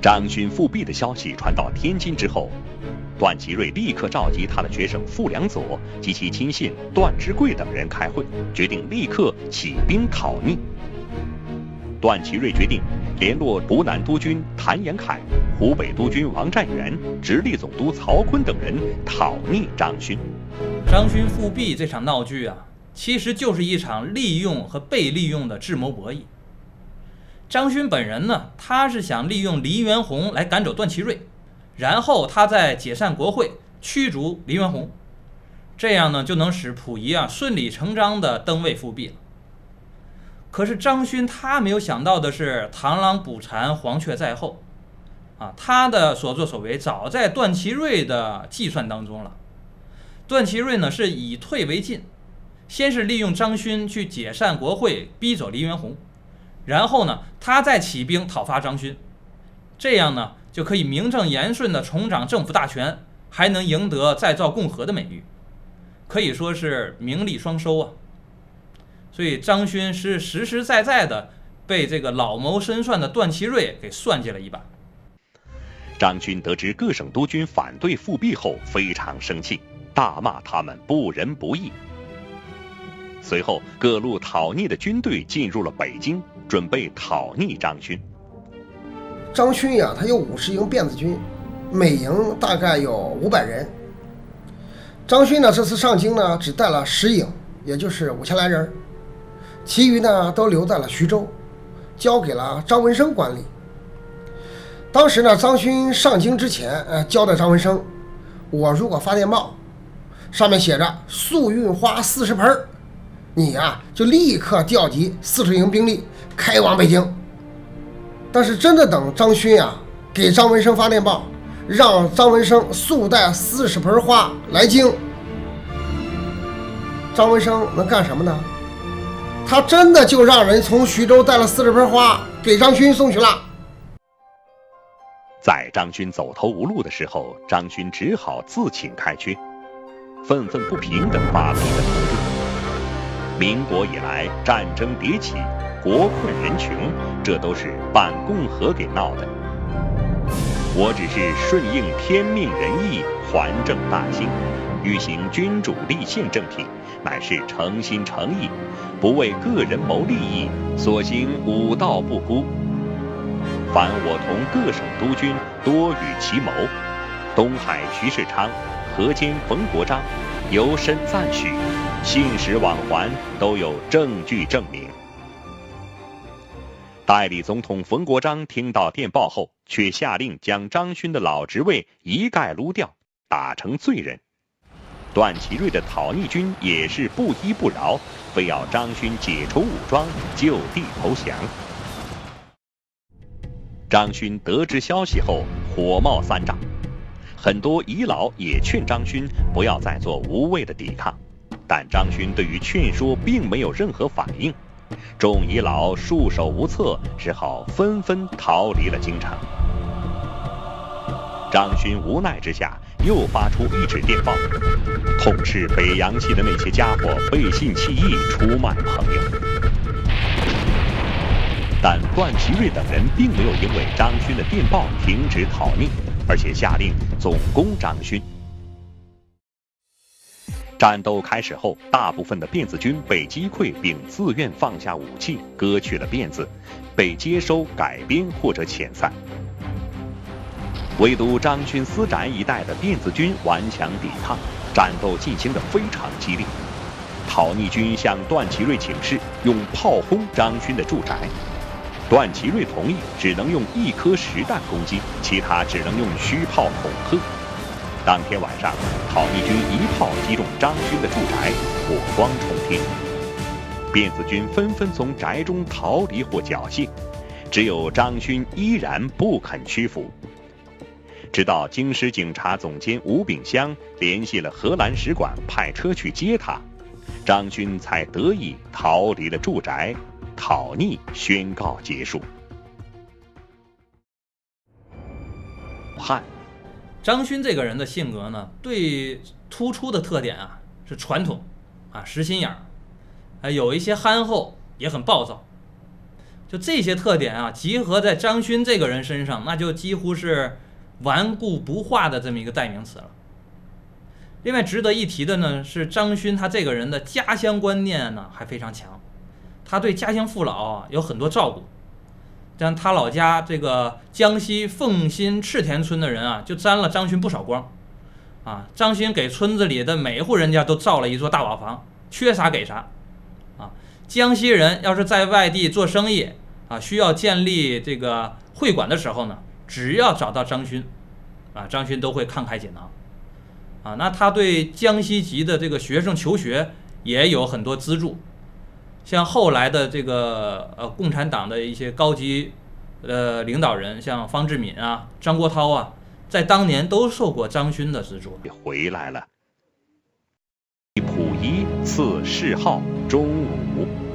张勋复辟的消息传到天津之后，段祺瑞立刻召集他的学生傅良佐及其亲信段芝贵等人开会，决定立刻起兵讨逆。段祺瑞决定联络湖南督军谭延闿、湖北督军王占元、直隶总督曹锟等人讨逆张勋。 张勋复辟这场闹剧啊，其实就是一场利用和被利用的智谋博弈。张勋本人呢，他是想利用黎元洪来赶走段祺瑞，然后他再解散国会，驱逐黎元洪，这样呢就能使溥仪顺理成章地登位复辟了。可是张勋他没有想到的是，螳螂捕蝉，黄雀在后他的所作所为早在段祺瑞的计算当中了。段祺瑞呢是以退为进，先是利用张勋去解散国会，逼走黎元洪，然后呢他再起兵讨伐张勋，这样呢就可以名正言顺地重掌政府大权，还能赢得再造共和的美誉，可以说是名利双收啊。所以张勋是实实在在的被这个老谋深算的段祺瑞给算计了一把。 张勋得知各省督军反对复辟后，非常生气，大骂他们不仁不义。随后各路讨逆的军队进入了北京，准备讨逆张勋。 张勋呀，他有50营辫子军，每营大概有500人。张勋呢，这次上京呢，只带了10营，也就是5000来人，其余呢都留在了徐州，交给了张文生管理。当时呢，张勋上京之前，交代张文生，我如果发电报，上面写着粟运花40盆，你就立刻调集40营兵力开往北京。但是真的等张勋给张文生发电报，让张文生速带40盆花来京，张文生能干什么呢？他真的就让人从徐州带了40盆花给张勋送去了。 在张勋走投无路的时候，张勋只好自请开缺，愤愤不平地发了一个通电：民国以来，战争迭起，国困人穷，这都是办共和给闹的。我只是顺应天命人意，还政大兴，欲行君主立宪政体，乃是诚心诚意，不为个人谋利益，所行武道不孤。凡我同各省督军多与其谋，东海徐世昌、河间冯国璋由深赞许，信使往还，都有证据证明。代理总统冯国璋听到电报后，却下令将张勋的老职位一概撸掉，打成罪人。段祺瑞的讨逆军也是不依不饶，非要张勋解除武装，就地投降。张勋得知消息后，火冒三丈，很多遗老也劝张勋不要再做无谓的抵抗，但张勋对于劝说并没有任何反应，众遗老束手无策，只好纷纷逃离了京城。张勋无奈之下，又发出一纸电报，痛斥北洋系的那些家伙背信弃义，出卖朋友。但段祺瑞等人并没有因为张勋的电报停止讨逆，而且下令总攻张勋。战斗开始后，大部分的辫子军被击溃，并自愿放下武器，割去了辫子，被接收、改编或者遣散。唯独张勋司斩一带的辫子军顽强抵抗，战斗进行得非常激烈。讨逆军向段祺瑞请示，用炮轰张勋的住宅。段祺瑞同意，只能用1颗实弹攻击，其他只能用虚炮恐吓。当天晚上，讨逆军一炮击中张勋的住宅，火光冲天。辫子军纷纷从宅中逃离或缴械，只有张勋依然不肯屈服。直到京师警察总监吴炳湘联系了荷兰使馆，派车去接他，张勋才得以逃离了住宅，讨逆宣告结束。汉张勋这个人的性格呢，最突出的特点是传统实心眼儿，有一些憨厚，也很暴躁。 就这些特点啊，集合在张勋这个人身上，那就几乎是顽固不化的这么一个代名词了。另外值得一提的呢，是张勋他这个人的家乡观念呢还非常强，他对家乡父老啊有很多照顾。像他老家这个江西凤新赤田村的人啊，就沾了张勋不少光啊。张勋给村子里的每一户人家都造了一座大瓦房，缺啥给啥啊。江西人要是在外地做生意啊，需要建立这个会馆的时候呢，只要找到张勋啊，张勋都会慷慨解囊啊。那他对江西籍的这个学生求学也有很多资助。像后来的这个共产党的一些高级领导人，像方志敏啊、张国焘啊，在当年都受过张勋的资助。 回来了。溥仪赐谥号钟武。